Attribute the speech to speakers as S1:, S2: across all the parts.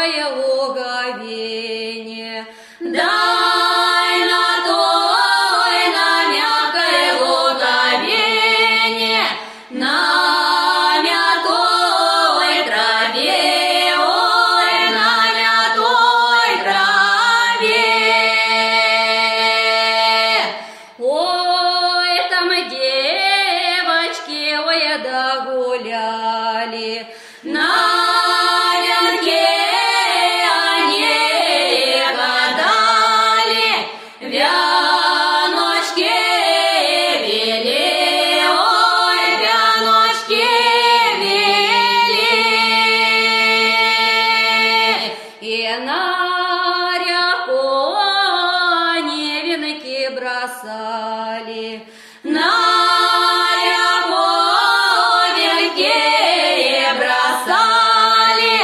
S1: мягкое логовение. Дай на мягкое логовение, на мятой траве, ой, на мятой траве. Ой, там девочки, ой, догуляли, на венке они гадали, вяночки вели, ой, вяночки вели. И на реку они венки бросали, на реку венки бросали,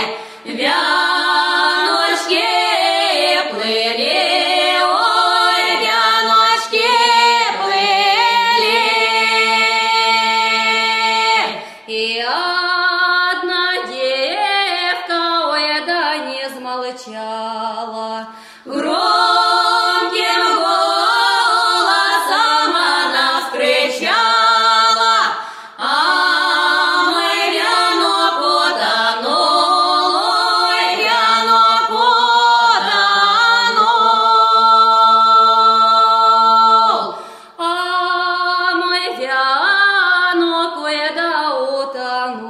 S1: вяночки плыли, ой, вяночки плыли. И одна девка, ой, да не смолчала, громким голосом она вскричала: а мой вянок утонул, ой, вянок утонул, а мой вянок, ой, да утонул.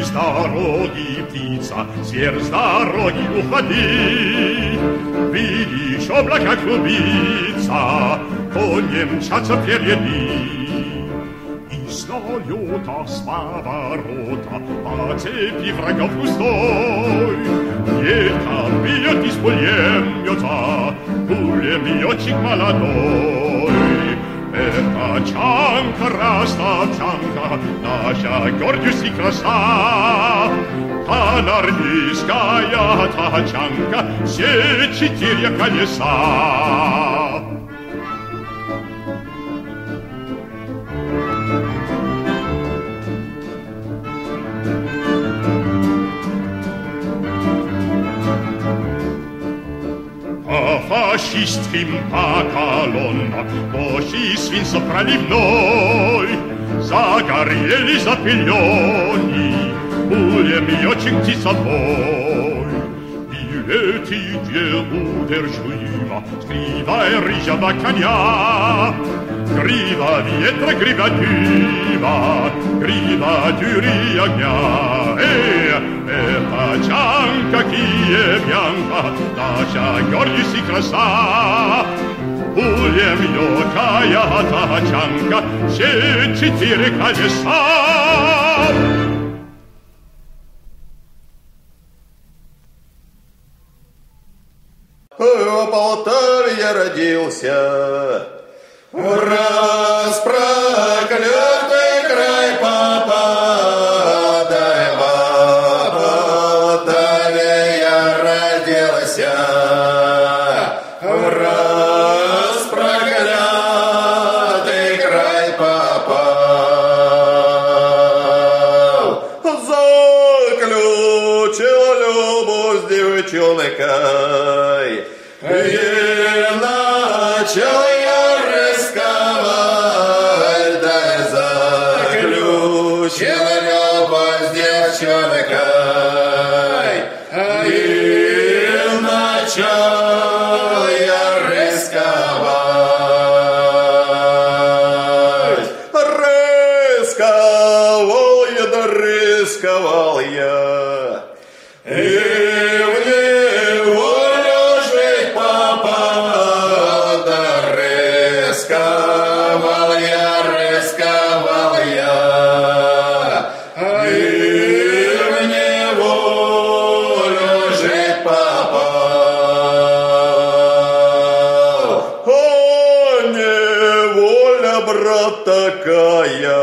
S2: с дороги, птица, зверь с дороги, уходи. Видишь, облака клубится, кони мчатся впереди. И снова с поворота по цепи врагов густой. Ветер бьет из пулемета, пулеметчик молодой. Это Чанка, Ростовчанка, наша гордость и краса. Канарейская тачанка, все 4 колеса. По фашистским по колоннам плохий свинцов проливной загорелись запылённи пулемётчик птицобой. И летите удержимо с гривой рыжего коня. Грива ветра, грива дыма, грива дюри огня. Это Чанка, киевянка, наша гордость и краса. Пулемётная тачанка, все 4 колеса.
S3: В Полтаве я родился, раз проклятый край попадай, в Полтаве я родился, раз проклятый край попал. Заключил любовь с девчонкой, и начал я рисковать, да заключил любовь с девчонкой, и начал я рисковать. Рисковал я, да рисковал я, и такая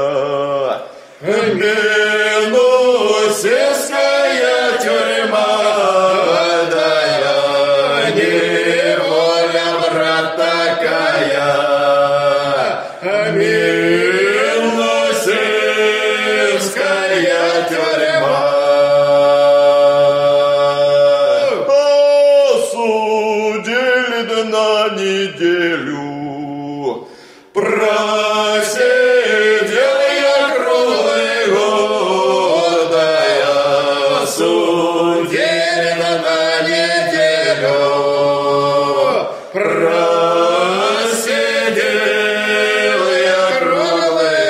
S3: минусинская тюрьма, да я неволя, брат, такая минусинская тюрьма. Осудили на неделю, просидел я круглый год, да я судили на неделю, просидел я круглый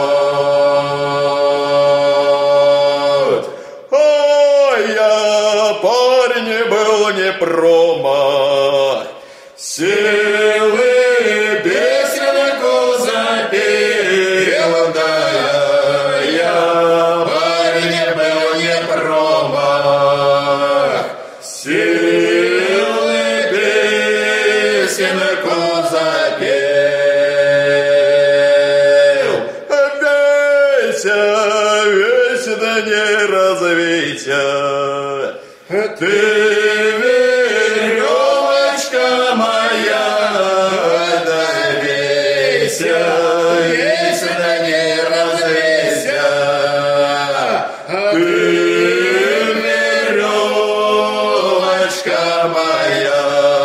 S3: год. А я парень был не промах, силы песенку запел, да я парень был не промах, силы песенку запел. Вейся, вейся, да не развейся, ты веревочка моя, да вейся, вейся, да не развейся, ты веревочка моя.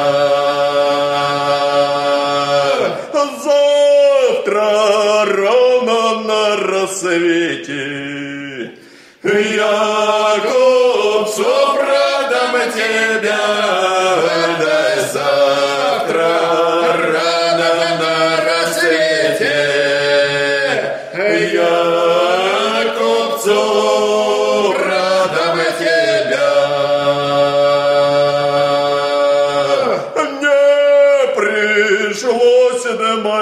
S3: Завтра ровно на рассвете я купцу продам тебя, да завтра рано на рассвете я купцу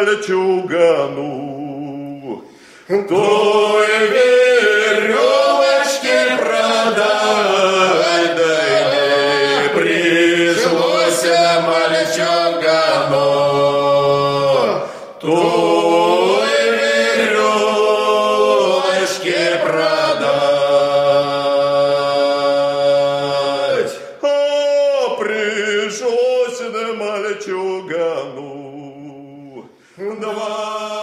S3: мальчугану. Той веревочки продай, да не пришлось мальчугану. Той веревочки продать. А пришлось мальчугану 2